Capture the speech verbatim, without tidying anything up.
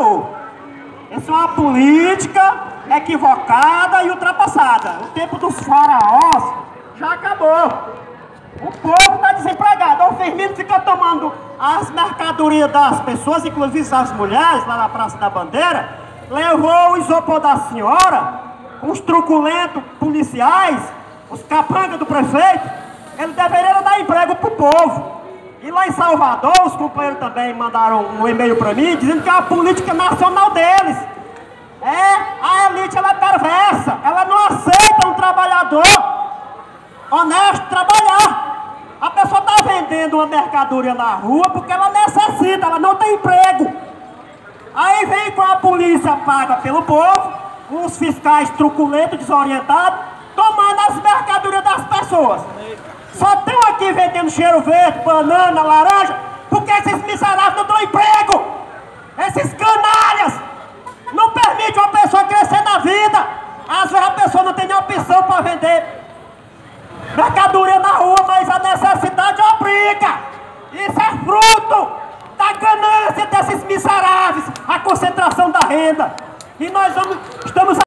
acabou. Essa é uma política equivocada e ultrapassada. O tempo dos faraós já acabou. O povo está desempregado. O Firmino fica tomando as mercadorias das pessoas, inclusive as mulheres, lá na Praça da Bandeira. Levou o isopor da senhora, os truculentos policiais, os capangas do prefeito. Ele deveria dar emprego para o povo. E lá em Salvador, os companheiros também mandaram um e-mail para mim, dizendo que é a política nacional deles. É, a elite ela é perversa. Ela não aceita um trabalhador honesto trabalhar. A pessoa está vendendo uma mercadoria na rua porque ela necessita, ela não tem emprego. Aí vem com a polícia paga pelo povo, os fiscais truculentos, desorientados, tomando as mercadorias das pessoas. Só estão aqui vendendo cheiro verde, banana, laranja, porque esses miseráveis não dão emprego. Esses canalhas não permitem uma pessoa crescer na vida. Às vezes a pessoa não tem nem opção para vender mercadoria na rua, mas a necessidade obriga. Isso é fruto da ganância desses miseráveis, a concentração da renda. E nós vamos, estamos